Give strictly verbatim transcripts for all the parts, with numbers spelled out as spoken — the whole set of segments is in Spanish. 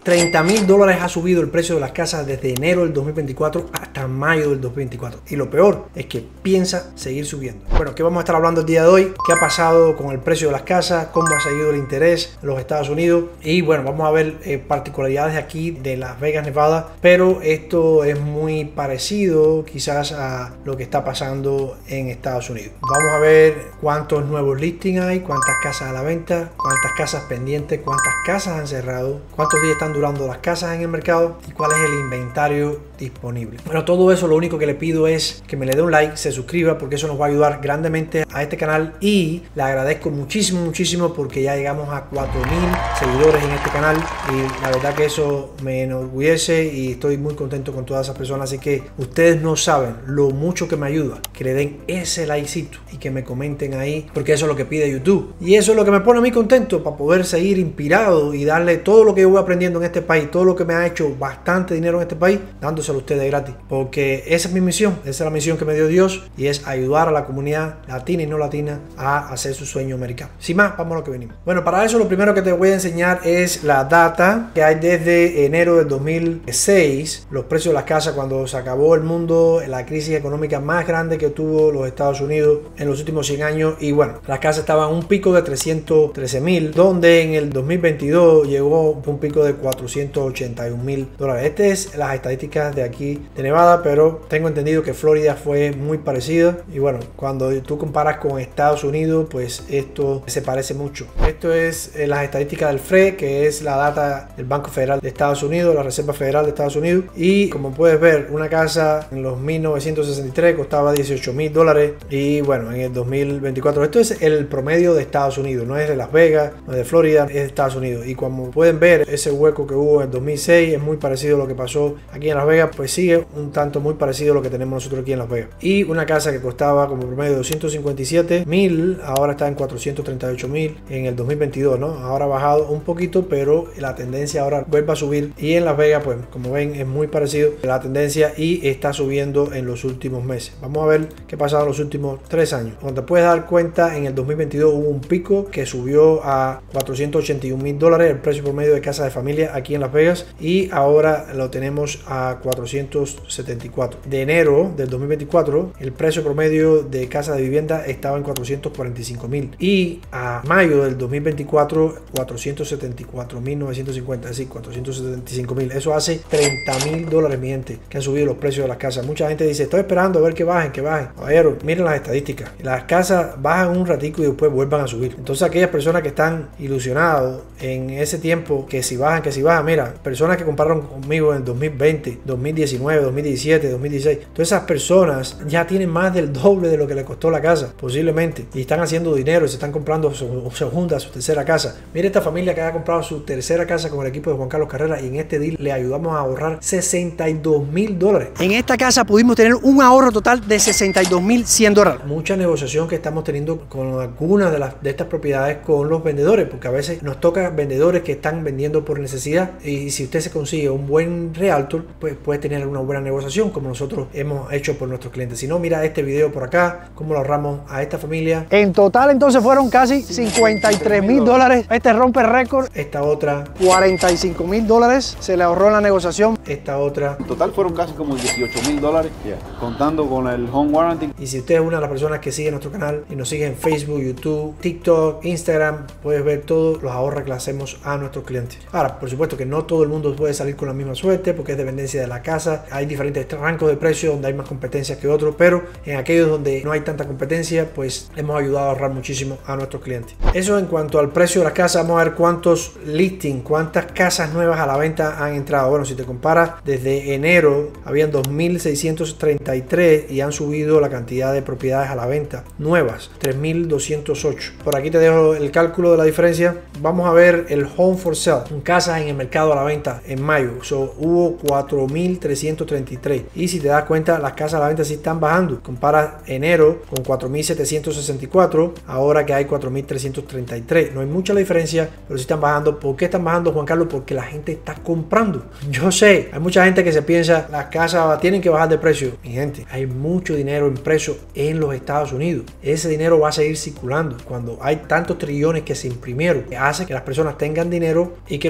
treinta mil dólares ha subido el precio de las casas desde enero del dos mil veinticuatro hasta mayo del dos mil veinticuatro. Y lo peor es que piensa seguir subiendo. Bueno, ¿qué vamos a estar hablando el día de hoy? ¿Qué ha pasado con el precio de las casas? ¿Cómo ha seguido el interés en los Estados Unidos? Y bueno, vamos a ver eh, particularidades aquí de Las Vegas, Nevada. Pero esto es muy parecido quizás a lo que está pasando en Estados Unidos. Vamos a ver cuántos nuevos listings hay, cuántas casas a la venta, cuántas casas pendientes, cuántas casas han cerrado, cuántos días están durando las casas en el mercado y cuál es el inventario disponible. Bueno, todo eso lo único que le pido es que me le dé un like, se suscriba, porque eso nos va a ayudar grandemente a este canal, y le agradezco muchísimo, muchísimo porque ya llegamos a cuatro mil seguidores en este canal y la verdad que eso me enorgullece y estoy muy contento con todas esas personas. Así que ustedes no saben lo mucho que me ayuda que le den ese likecito y que me comenten ahí, porque eso es lo que pide YouTube y eso es lo que me pone a mí contento para poder seguir inspirado y darle todo lo que yo voy aprendiendo en este país, todo lo que me ha hecho bastante dinero en este país, dándoselo a ustedes gratis, porque esa es mi misión, esa es la misión que me dio Dios, y es ayudar a la comunidad latina y no latina a hacer su sueño americano. Sin más, vamos a lo que venimos. Bueno, para eso lo primero que te voy a enseñar es la data que hay desde enero del dos mil seis, los precios de las casas cuando se acabó el mundo, la crisis económica más grande que tuvo los Estados Unidos en los últimos cien años. Y bueno, las casas estaban un pico de trescientos trece mil, donde en el dos mil veintidós llegó un pico de cuatrocientos ochenta y un mil dólares. Estas es las estadísticas de aquí de Nevada, pero tengo entendido que Florida fue muy parecida. Y bueno, cuando tú comparas con Estados Unidos, pues esto se parece mucho. Esto es eh, las estadísticas del F R E, que es la data del Banco Federal de Estados Unidos, la Reserva Federal de Estados Unidos. Y como puedes ver, una casa en los mil novecientos sesenta y tres costaba dieciocho mil dólares, y bueno, en el dos mil veinticuatro, esto es el promedio de Estados Unidos, no es de Las Vegas, no es de Florida, es de Estados Unidos. Y como pueden ver, ese hueco que hubo en el dos mil seis es muy parecido a lo que pasó aquí en Las Vegas, pues sigue un tanto muy parecido a lo que tenemos nosotros aquí en Las Vegas. Y una casa que costaba como promedio doscientos cincuenta y siete mil, ahora está en cuatrocientos treinta y ocho mil en el dos mil veintidós, ¿no? Ahora ha bajado un poquito, pero la tendencia ahora vuelve a subir. Y en Las Vegas, pues como ven, es muy parecido la tendencia y está subiendo en los últimos meses. Vamos a ver qué ha pasado en los últimos tres años. Como te puedes dar cuenta, en el dos mil veintidós hubo un pico que subió a cuatrocientos ochenta y un mil dólares el precio promedio de casa de familia aquí en Las Vegas, y ahora lo tenemos a cuatrocientos setenta y cuatro. De enero del dos mil veinticuatro el precio promedio de casa de vivienda estaba en cuatrocientos cuarenta y cinco mil, y a mayo del dos mil veinticuatro cuatrocientos setenta y cuatro mil novecientos cincuenta, es decir, cuatrocientos setenta y cinco mil. Eso hace treinta mil dólares, mi gente, que han subido los precios de las casas. Mucha gente dice, estoy esperando a ver que bajen, que bajen. Caballero, miren las estadísticas. Las casas bajan un ratico y después vuelvan a subir. Entonces aquellas personas que están ilusionados en ese tiempo, que si bajan, que si bajan, mira, personas que compraron conmigo en el dos mil veinte, dos mil diecinueve, dos mil diecisiete, dos mil dieciséis, todas esas personas ya tienen más del doble de lo que le costó la casa, posiblemente, y están haciendo dinero y se están comprando su segunda, su tercera casa. Mira esta familia que ha comprado su tercera casa con el equipo de Juan Carlos Carrera, y en este deal le ayudamos a ahorrar sesenta y dos mil dólares. En esta casa pudimos tener un ahorro total de sesenta y dos mil cien dólares. Mucha negociación que estamos teniendo con algunas de, las, de estas propiedades con los vendedores, porque a veces nos toca vendedores que están vendiendo por necesidad, y si usted se consigue un buen realtor, pues puede tener una buena negociación como nosotros hemos hecho por nuestros clientes. Si no, mira este video por acá, cómo lo ahorramos a esta familia. En total entonces fueron casi cincuenta y tres mil dólares. Este rompe récord. Esta otra cuarenta y cinco mil dólares se le ahorró en la negociación. Esta otra en total fueron casi como dieciocho mil dólares, yeah, contando con el home warranty. Y si usted es una de las personas que sigue nuestro canal y nos sigue en Facebook, YouTube, TikTok, Instagram, puedes ver todos los ahorros que le hacemos a nuestros clientes. Ahora, por supuesto que no todo el mundo puede salir con la misma suerte, porque es dependencia de la casa. Hay diferentes rangos de precios donde hay más competencia que otros, pero en aquellos donde no hay tanta competencia, pues hemos ayudado a ahorrar muchísimo a nuestros clientes. Eso en cuanto al precio de la casa. Vamos a ver cuántos listings, cuántas casas nuevas a la venta han entrado. Bueno, si te comparas, desde enero habían dos mil seiscientos treinta y tres y han subido la cantidad de propiedades a la venta nuevas, tres mil doscientos ocho. Por aquí te dejo el cálculo de la diferencia. Vamos a ver el home for sale, casas en el mercado a la venta en mayo. So, hubo cuatro mil trescientos treinta y tres, y si te das cuenta, las casas a la venta sí están bajando. Compara enero con cuatro mil setecientos sesenta y cuatro, ahora que hay cuatro mil trescientos treinta y tres. No hay mucha la diferencia, pero sí están bajando. ¿Por qué están bajando, Juan Carlos? Porque la gente está comprando. Yo sé, hay mucha gente que se piensa las casas tienen que bajar de precio. Mi gente, hay mucho dinero en precio en los Estados Unidos. Ese dinero va a seguir circulando. Cuando hay tantos trillones que se imprimieron, hace que las personas tengan dinero y que los precios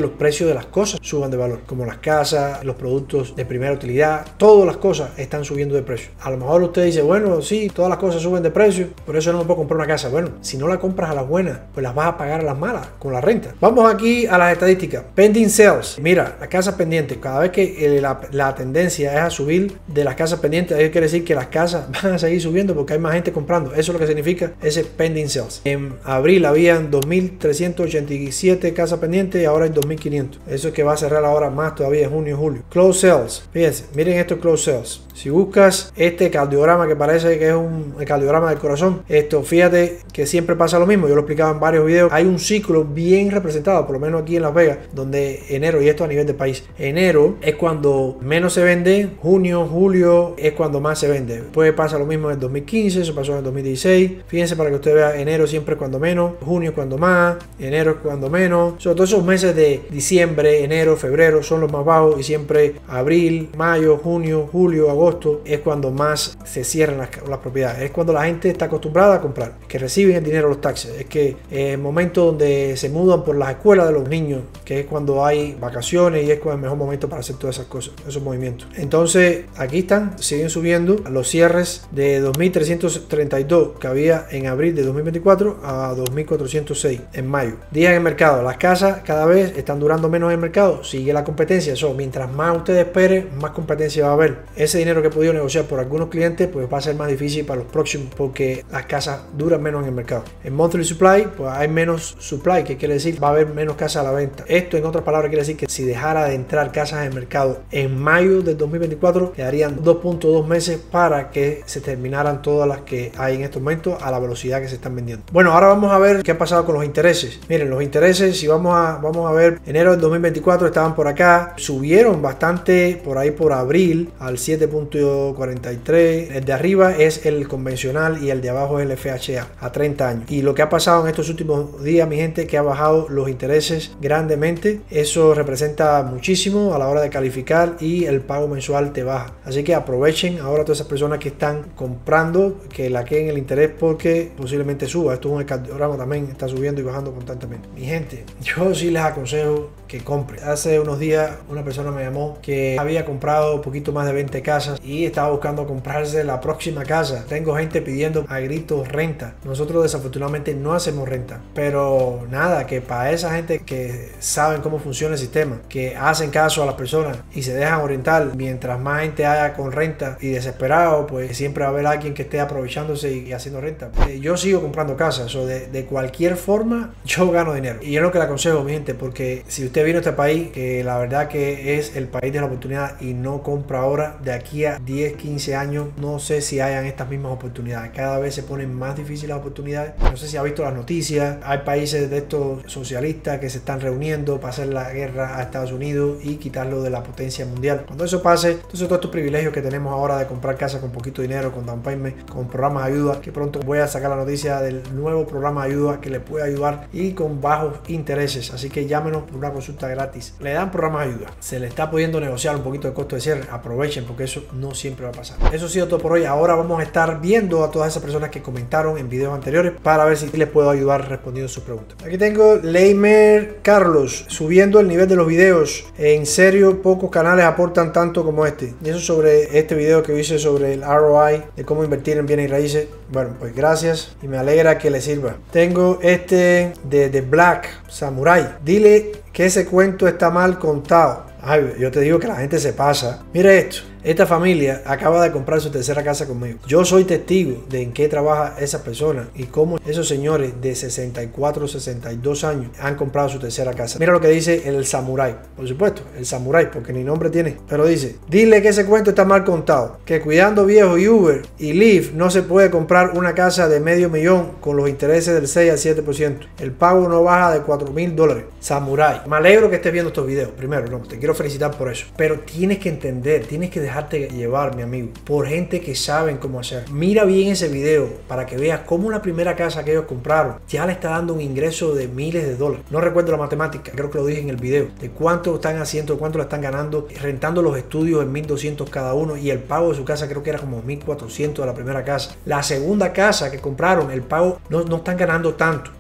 hecho de las cosas suban de valor, como las casas, los productos de primera utilidad, todas las cosas están subiendo de precio. A lo mejor usted dice, bueno, sí, todas las cosas suben de precio, por eso no me puedo comprar una casa. Bueno, si no la compras a las buenas, pues las vas a pagar a las malas con la renta. Vamos aquí a las estadísticas. Pending sales. Mira, las casas pendientes, cada vez que eh, la, la tendencia es a subir de las casas pendientes, eso quiere decir que las casas van a seguir subiendo porque hay más gente comprando. Eso es lo que significa ese pending sales. En abril habían dos mil trescientas ochenta y siete casas pendientes y ahora hay dos mil quinientos. Eso es que va a cerrar ahora más todavía en junio y julio. Close sales. Fíjense, miren estos close sales. Si buscas este cardiograma que parece que es un cardiograma del corazón, esto fíjate que siempre pasa lo mismo. Yo lo explicaba en varios videos. Hay un ciclo bien representado, por lo menos aquí en Las Vegas, donde enero, y esto a nivel de país, enero es cuando menos se vende, junio, julio es cuando más se vende. Después pasa lo mismo en el dos mil quince, eso pasó en el dos mil dieciséis. Fíjense para que usted vea, enero siempre es cuando menos, junio es cuando más, enero es cuando menos. Sobre todo esos meses de diciembre, enero, febrero son los más bajos y siempre abril, mayo, junio, julio, agosto es cuando más se cierran las, las propiedades. Es cuando la gente está acostumbrada a comprar, que reciben el dinero de los taxes. Es que es el momento donde se mudan por las escuelas de los niños, que es cuando hay vacaciones y es el mejor momento para hacer todas esas cosas, esos movimientos. Entonces aquí están, siguen subiendo los cierres de dos mil trescientos treinta y dos que había en abril de dos mil veinticuatro a dos mil cuatrocientos seis en mayo. Días en el mercado. Las casas cada vez están durando menos en el mercado. Sigue la competencia. Eso, mientras más usted espere, más competencia va a haber. Ese dinero que he podido negociar por algunos clientes, pues va a ser más difícil para los próximos porque las casas duran menos en el mercado. En monthly supply, pues hay menos supply, que quiere decir va a haber menos casas a la venta. Esto, en otras palabras, quiere decir que si dejara de entrar casas en el mercado en mayo del dos mil veinticuatro, quedarían dos punto dos meses para que se terminaran todas las que hay en estos momentos a la velocidad que se están vendiendo. Bueno, ahora vamos a ver qué ha pasado con los intereses. Miren, los intereses, si vamos a, vamos a ver, enero del dos mil veinticuatro estaban por acá, subieron bastante por ahí por abril al siete punto cuarenta y tres. El de arriba es el convencional y el de abajo es el F H A a treinta años. Y lo que ha pasado en estos últimos días, mi gente, que ha bajado los intereses grandemente. Eso representa muchísimo a la hora de calificar y el pago mensual te baja. Así que aprovechen ahora todas esas personas que están comprando, que la queden el interés porque posiblemente suba. Esto es un cardiograma también, está subiendo y bajando constantemente. Mi gente, yo sí les aconsejo que compre. Hace unos días una persona me llamó que había comprado un poquito más de veinte casas y estaba buscando comprarse la próxima casa. Tengo gente pidiendo a gritos renta. Nosotros desafortunadamente no hacemos renta, pero nada, que para esa gente que saben cómo funciona el sistema, que hacen caso a las personas y se dejan orientar, mientras más gente haya con renta y desesperado, pues siempre va a haber alguien que esté aprovechándose y, y haciendo renta. Eh, yo sigo comprando casas, o de, de cualquier forma yo gano dinero y es lo que le aconsejo, mi gente, porque si usted vino a este país, que la verdad que es el país de la oportunidad y no compra ahora, de aquí a diez, quince años no sé si hayan estas mismas oportunidades. Cada vez se ponen más difíciles las oportunidades. No sé si ha visto las noticias, hay países de estos socialistas que se están reuniendo para hacer la guerra a Estados Unidos y quitarlo de la potencia mundial. Cuando eso pase, entonces todos estos privilegios que tenemos ahora de comprar casa con poquito dinero, con down payment, con programas de ayuda, que pronto voy a sacar la noticia del nuevo programa de ayuda que le puede ayudar y con bajos intereses. Así que llámenos por una consulta gratis. Le dan programas de ayuda, se le está pudiendo negociar un poquito de costo de cierre. Aprovechen porque eso no siempre va a pasar. Eso ha sido todo por hoy. Ahora vamos a estar viendo a todas esas personas que comentaron en videos anteriores para ver si les puedo ayudar respondiendo sus preguntas. Aquí tengo Leimer Carlos, subiendo el nivel de los videos. En serio, pocos canales aportan tanto como este. Y eso sobre este video que hice sobre el R O I, de cómo invertir en bienes y raíces. Bueno, pues gracias y me alegra que les sirva. Tengo este de The Black Samurai. Dile que ese cuento está mal contado. Ay, yo te digo que la gente se pasa. Mira esto. Esta familia acaba de comprar su tercera casa conmigo. Yo soy testigo de en qué trabaja esa persona y cómo esos señores de sesenta y cuatro, sesenta y dos años han comprado su tercera casa. Mira lo que dice el Samurai. Por supuesto, el Samurai, porque ni nombre tiene. Pero dice, dile que ese cuento está mal contado. Que cuidando viejo y Uber y Lyft no se puede comprar una casa de medio millón con los intereses del seis al siete por ciento. El pago no baja de cuatro mil dólares. Samurai, me alegro que estés viendo estos videos. Primero, no, te quiero felicitar por eso. Pero tienes que entender, tienes que dejar dejarte llevar, mi amigo, por gente que saben cómo hacer. Mira bien ese video para que veas cómo la primera casa que ellos compraron ya le está dando un ingreso de miles de dólares. No recuerdo la matemática, creo que lo dije en el video, de cuánto están haciendo, cuánto lo están ganando, rentando los estudios en mil doscientos cada uno, y el pago de su casa creo que era como mil cuatrocientos de la primera casa. La segunda casa que compraron, el pago no, no están ganando tanto.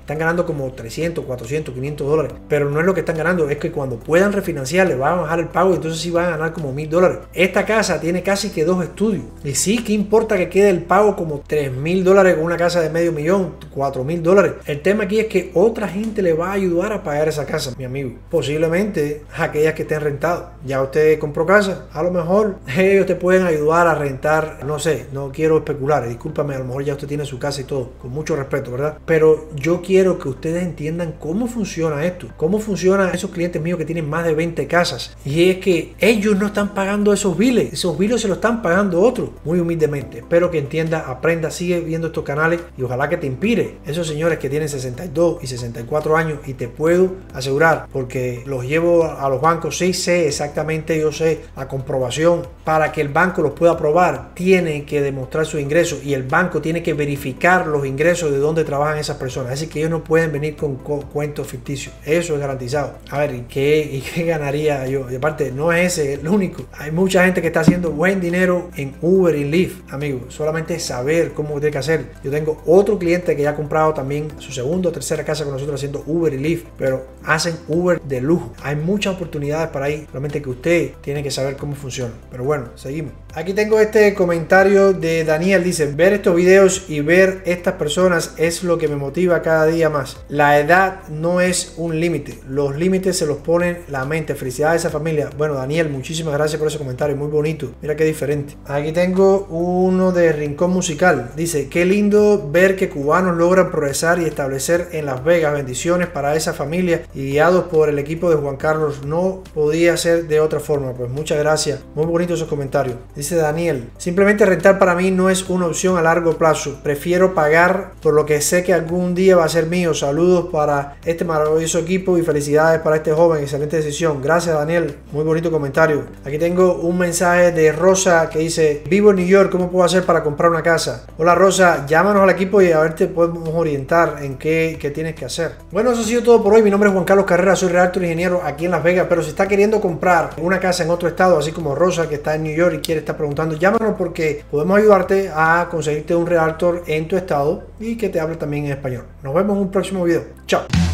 están ganando como trescientos, cuatrocientos, quinientos dólares, pero no es lo que están ganando, es que cuando puedan refinanciar les va a bajar el pago y entonces sí van a ganar como mil dólares. Esta casa tiene casi que dos estudios y sí, ¿qué importa que quede el pago como tres mil dólares con una casa de medio millón, cuatro mil dólares? El tema aquí es que otra gente le va a ayudar a pagar esa casa, mi amigo. Posiblemente aquellas que estén rentadas. Ya usted compró casa, a lo mejor ellos te pueden ayudar a rentar, no sé, no quiero especular, discúlpame, a lo mejor ya usted tiene su casa y todo, con mucho respeto, ¿verdad? Pero yo quiero que ustedes entiendan cómo funciona esto, cómo funcionan esos clientes míos que tienen más de veinte casas. Y es que ellos no están pagando esos biles, esos biles se los están pagando otros, muy humildemente. Espero que entienda, aprenda, sigue viendo estos canales y ojalá que te inspire. Esos señores que tienen sesenta y dos y sesenta y cuatro años, y te puedo asegurar, porque los llevo a los bancos, sí sé exactamente, yo sé la comprobación. Para que el banco los pueda aprobar, tiene que demostrar sus ingresos y el banco tiene que verificar los ingresos de dónde trabajan esas personas. Así que ellos no pueden venir con cu cuentos ficticios. Eso es garantizado. A ver, ¿y qué, y qué ganaría yo? Y aparte, no es ese el único. Hay mucha gente que está haciendo buen dinero en Uber y Lyft, amigos. Solamente saber cómo tiene que hacer. Yo tengo otro cliente que ya ha comprado también su segunda o tercera casa con nosotros haciendo Uber y Lyft, pero hacen Uber de lujo. Hay muchas oportunidades para ahí, solamente que usted tiene que saber cómo funciona. Pero bueno, seguimos. Aquí tengo este comentario de Daniel, dice: ver estos videos y ver estas personas es lo que me motiva cada día más. La edad no es un límite, los límites se los pone la mente. Felicidades a esa familia. Bueno, Daniel, muchísimas gracias por ese comentario, muy bonito, mira qué diferente. Aquí tengo uno de Rincón Musical, dice: qué lindo ver que cubanos logran progresar y establecer en Las Vegas. Bendiciones para esa familia y guiados por el equipo de Juan Carlos, no podía ser de otra forma. Pues muchas gracias, muy bonitos esos comentarios. Dice Daniel: simplemente rentar para mí no es una opción a largo plazo, prefiero pagar por lo que sé que algún día va a ser mío. Saludos para este maravilloso equipo y felicidades para este joven, excelente decisión. Gracias, Daniel, muy bonito comentario. Aquí tengo un mensaje de Rosa que dice: vivo en New York, ¿cómo puedo hacer para comprar una casa? Hola Rosa, llámanos al equipo y a ver te podemos orientar en qué, qué tienes que hacer. Bueno, eso ha sido todo por hoy. Mi nombre es Juan Carlos Carrera, soy realtor ingeniero aquí en Las Vegas, pero si está queriendo comprar una casa en otro estado, así como Rosa que está en New York y quiere estar preguntando, llámanos porque podemos ayudarte a conseguirte un realtor en tu estado y que te hable también en español. Nos vemos en un próximo video. Chao.